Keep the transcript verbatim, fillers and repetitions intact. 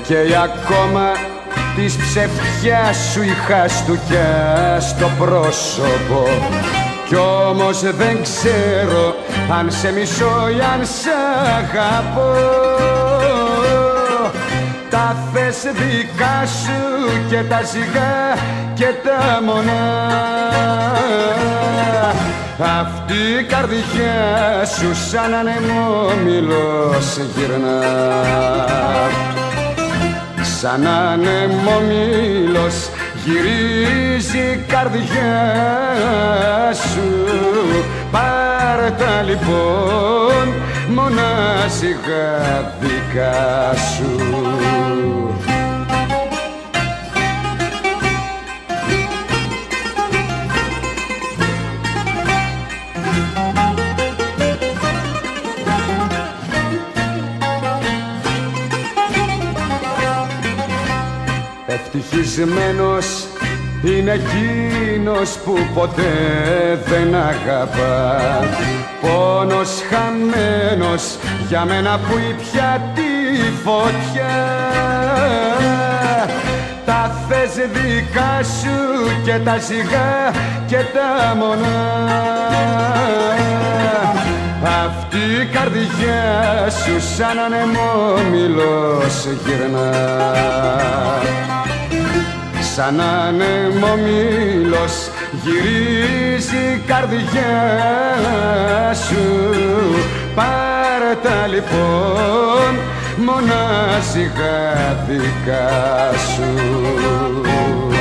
καίει ακόμα της ψευτιάς σου η χαστούκια στο πρόσωπο. Κι όμως δεν ξέρω αν σε μισώ ή αν σ' αγαπώ. Τα θες δικά σου και τα ζυγά και τα μονά. Αυτή η καρδιά σου σαν ανεμόμυλος γυρνά. Σαν ανεμόμυλος γυρίζει η καρδιά σου. Πάρ' τα λοιπόν μονάζιγα δικά σου. Ευτυχισμένος είναι εκείνος που ποτέ δεν αγαπά. Πόνος χαμένος για μένα που ήπια τη φωτιά. Τα θες δικά σου και τα ζυγά και τα μονά. Αυτή η καρδιά σου σαν ανεμόμυλος γυρνά. Σαν ανεμόμυλος γυρίζει η καρδιά σου. Πάρε τα λοιπόν μονάζιγα δικά σου.